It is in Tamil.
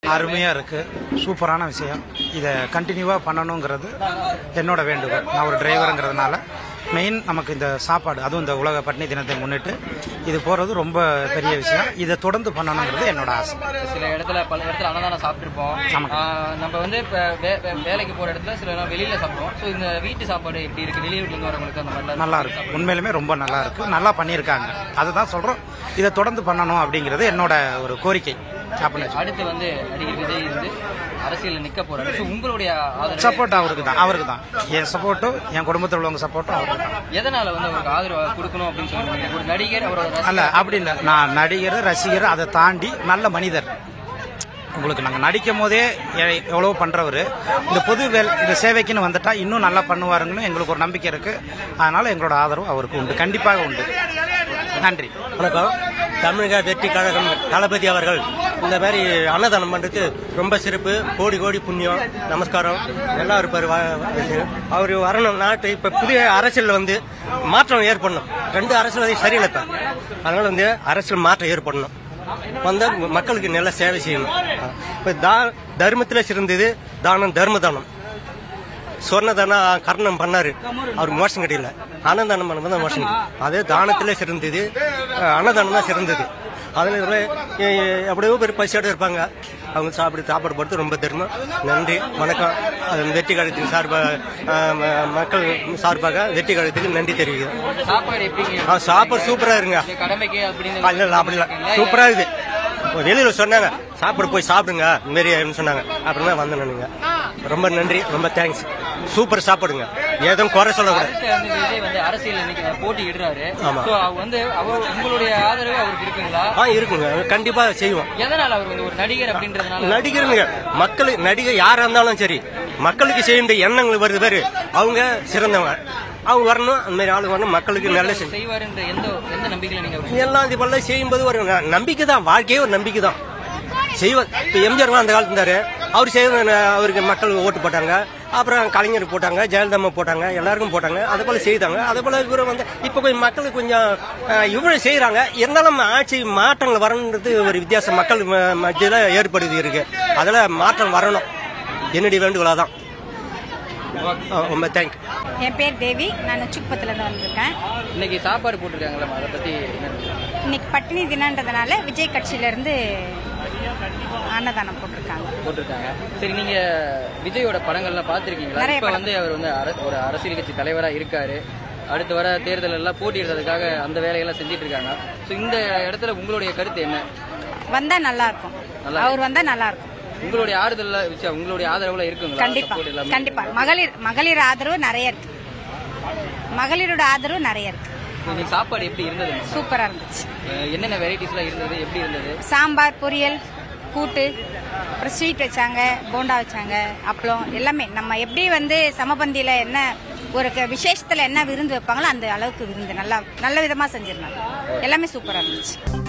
அருமையா இருக்கு, சூப்பரான விஷயம். இதை கண்டினியூவா பண்ணணுங்கிறது என்னோட வேண்டுகோள். நான் ஒரு டிரைவருங்கிறதுனால மெயின் நமக்கு இந்த சாப்பாடு, அதுவும் இந்த உலக பட்டினி தினத்தை முன்னிட்டு இது போறது ரொம்ப பெரிய விஷயம். இதை தொடர்ந்து பண்ணணுங்கிறது என்னோட ஆசை. சில இடத்துல பல இடத்துல அன்னதானம் சாப்பிட்டுருப்போம். நம்ம வந்து வேலைக்கு போற இடத்துல சில வெளியில சாப்பிடுவோம். ஸோ இந்த வீட்டு சாப்பாடு எப்படி இருக்கு? வெளியூர்ல இருந்து வரவங்களுக்கு அந்த மாதிரி நல்லா இருக்கு, உண்மையிலுமே ரொம்ப நல்லா இருக்கு, நல்லா பண்ணியிருக்காங்க. அதுதான் சொல்றோம், இதை தொடர்ந்து பண்ணணும் அப்படிங்கிறது என்னோட ஒரு கோரிக்கை. அடுத்து வந்து நடிகர் விஜய் வந்து அரசியல் நிக்க போறாரு. உங்களுடைய சப்போர்ட் அவருக்கு தான். என் சப்போர்ட்டும் என் குடும்பத்தில் உள்ளவங்க சப்போர்ட்டும் அவருக்கு தான். எதனால வந்து அவருக்கு ஆதரவு கொடுக்கணும் அப்படின்னு சொல்லுவாங்க? ஒரு நடிகர் அவரோட அல்ல அப்படி இல்லை, நான் நடிகர் ரசிகர் அதை தாண்டி நல்ல மனிதர். உங்களுக்கு நாங்கள் நடிக்கும் போதே எவ்வளோ பண்றவர், இந்த இந்த சேவைக்குன்னு வந்துட்டா இன்னும் நல்லா பண்ணுவாருங்கன்னு எங்களுக்கு ஒரு நம்பிக்கை இருக்கு. அதனால எங்களோட ஆதரவு அவருக்கு உண்டு, கண்டிப்பாக உண்டு. நன்றி. வணக்கம். தமிழக வெற்றி கழகம் தளபதி அவர்கள் இந்த மாதிரி அன்னதானம் பண்றது ரொம்ப சிறப்பு. கோடி கோடி புண்ணியம், நமஸ்காரம் எல்லாம் இருப்பாரு. அவர் வரணும். நாட்டு இப்ப புதிய அரசியல் வந்து மாற்றம் ஏற்படணும். 2 அரசியல் சரியில்லை. அதனால வந்து அரசியல் மாற்றம் ஏற்படணும். வந்து மக்களுக்கு நல்ல சேவை செய்யணும். இப்ப தர்மத்துல சிறந்தது தானம், தர்ம தானம். சொன்னதானம் கர்ணம் பண்ணாரு, அவருக்கு மோசம் கிடையில. அன்னதானம் பண்ணதான் மோசம். அதே தானத்திலே சிறந்தது, அன்னதானம் தான் சிறந்தது. அதுல எப்படியோ பேர் பசியோட இருப்பாங்க, அவங்க சாப்பாடு போடுறது ரொம்ப தர்மம். நன்றி, வணக்கம். வெற்றி கழகத்தின் சார்பாக, மக்கள் சார்பாக வெற்றி கழகத்துக்கு நன்றி தெரிவிக்கிறேன். சாப்பாடு சூப்பரா இருங்க. அப்படிலாம் சூப்பரா இருக்குது. வெளியில சொன்னாங்க சாப்பாடு போய் சாப்பிடுங்க மாரி சொன்னாங்க. அப்படின்னா வந்தேன். நீங்க ரொம்ப நன்றி, ரொம்ப தேங்க்ஸ். சூப்பர் சாப்பாடுங்க, எதுவும் குறை சொல்லக்கூடாது. விஜய் வந்து அரசியல் போட்டி இடுறாரு. உங்களுடைய ஆதரவு அவருக்கு இருக்குங்களா? இருக்குங்க, கண்டிப்பா செய்வோம். எதனால அவர் வந்து ஒரு நடிகர் அப்படின்றதுனால? நடிகருங்க, நடிகர் யாரா இருந்தாலும் சரி, மக்களுக்கு செய்ய வேண்டிய எண்ணங்கள் வருது பேரு, அவங்க சிறந்தவங்க. அவங்க வரணும், அந்த மாதிரி ஆளு வரணும், மக்களுக்கு நல்ல செய்வார். எந்த நம்பிக்கையில நீங்க எல்லாம் இது போல செய்யும்போது ஒரு நம்பிக்கை தான், வாழ்க்கையே ஒரு நம்பிக்கை தான். செய்வார். இப்ப எம்ஜிஆர் அந்த காலத்து இருந்தாரு, அவர் செய்வார். அவருக்கு மக்கள் ஓட்டு போட்டாங்க, அப்புறம் கலைஞர் போட்டாங்க, ஜெயலலிதா போட்டாங்க, எல்லாருக்கும் போட்டாங்க. அது போல செய்தாங்க. அது போல இவரை வந்து இப்ப கொஞ்சம் மக்களுக்கு கொஞ்சம் இவ்வளவு செய்யறாங்க. இருந்தாலும் ஆட்சி மாற்றங்கள் வரணுன்றது ஒரு வித்தியாசம் மக்கள் மத்தியில ஏற்படுத்தி இருக்கு. அதுல மாற்றம் வரணும், என்னுடைய வேண்டுகோளாதான். ரொம்ப தேங்க்யூ. என் பேர் தேவி, நான் சுக்குப்பத்துல இருந்து வந்திருக்கேன். இன்னைக்கு சாப்பாடு போட்டிருக்காங்களா, அதை பத்தி? இன்னைக்கு பட்டினி தினன்றதுனால விஜய் கட்சியில இருந்து அன்னதானம் போட்டிருக்காங்க. சரி, நீங்க விஜயோட படங்கள்லாம் பாத்திருக்கீங்களா? இப்ப வந்து அவர் வந்து ஒரு அரசியல் கட்சி தலைவரா இருக்காரு. அடுத்து வர தேர்தல் எல்லாம் போட்டியிடுறதுக்காக அந்த வேலையெல்லாம் செஞ்சிட்டு இருக்காங்க. இந்த இடத்துல உங்களுடைய கருத்து என்ன? வந்தா நல்லா இருக்கும், அவர் வந்தா நல்லா இருக்கும். உங்களுடைய ஆதரவுல இருக்குங்களா? கண்டிப்பா. மகளிர் ஆதரவு நிறைய இருக்கு, மகளிரோட ஆதரவு நிறைய இருக்கு. சாப்பாடு எப்படி இருந்தது? சூப்பரா இருந்துச்சு. என்னென்ன வெரைட்டிஸ் எல்லாம் இருந்தது? எப்படி இருந்தது? சாம்பார், பொரியல், கூட்டு, அப்புறம் ஸ்வீட் வச்சாங்க, போண்டா வச்சாங்க, அப்பளம், எல்லாமே நம்ம எப்படி வந்து சமபந்தியில என்ன ஒரு விசேஷத்துல என்ன விருந்து வைப்பாங்களோ அந்த அளவுக்கு விருந்து நல்ல விதமா செஞ்சிருந்தாங்க. எல்லாமே சூப்பரா இருந்துச்சு.